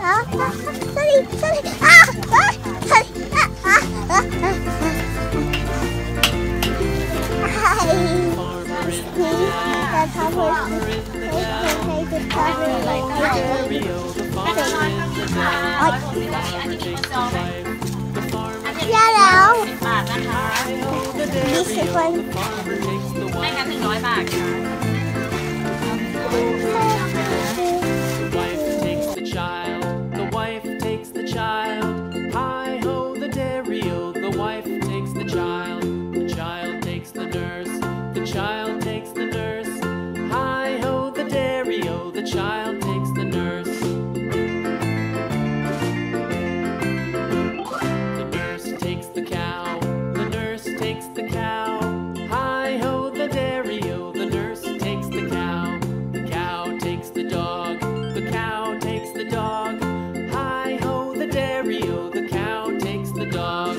แล้ว 10 บาทนะคะ 20 คนให้กัน100 บาทค่ะ The wife takes the child. Hi ho, the dairy-o. The wife takes the child. The child takes the nurse. The child takes the nurse. Hi ho, the dairy-o. The child takes the nurse. The nurse takes the cow. The nurse takes the cow. Hi ho, the dairy-o. The nurse takes the cow. The cow takes the dog. The cow takes the dog. Hi ho, the dairy-o. The cow takes the dog.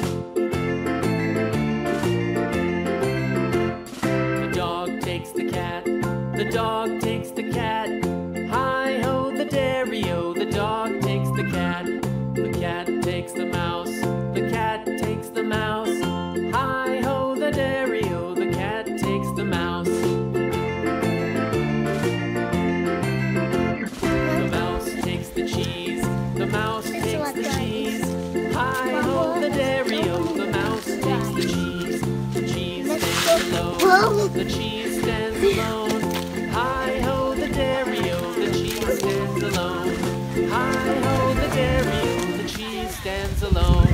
The dog takes the cat. The dog takes the cat. Hi ho, the dairy-o. The dog takes the cat. The cat takes the mouse. The cat takes the mouse. Hi ho, the dairy-o. The cat takes the mouse. The mouse takes the cheese. The mouse takes the cheese. Hi ho, the dairy-o. The mouse takes the cheese. The cheese stands alone. The cheese stands alone. Hi ho, the dairy-o. The cheese stands alone. Hi ho, the dairy-o. The cheese stands alone.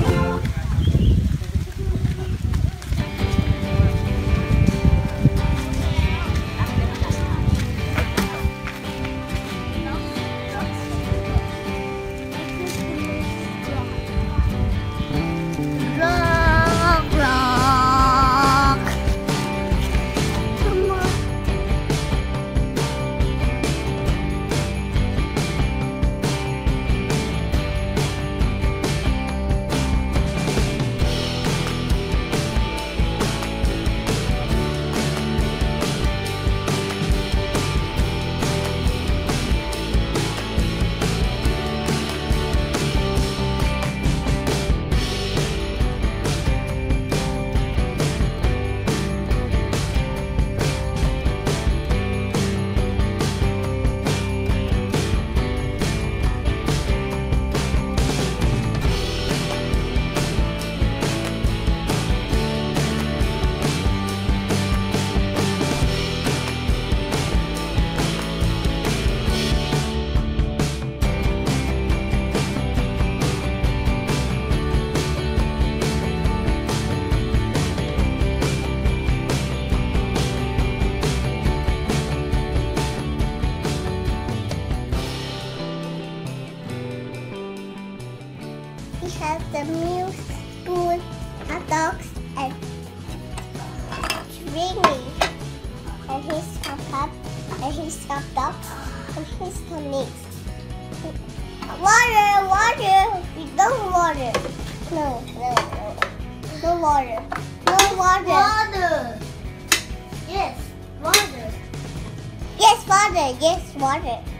He has the milk, spoon, hot dogs, and stringy. And his cup, and his hot dogs, and his tonics. Water, water. We don't water. No, no, no. No water. No water. Water. Yes, water. Yes, water. Yes, water.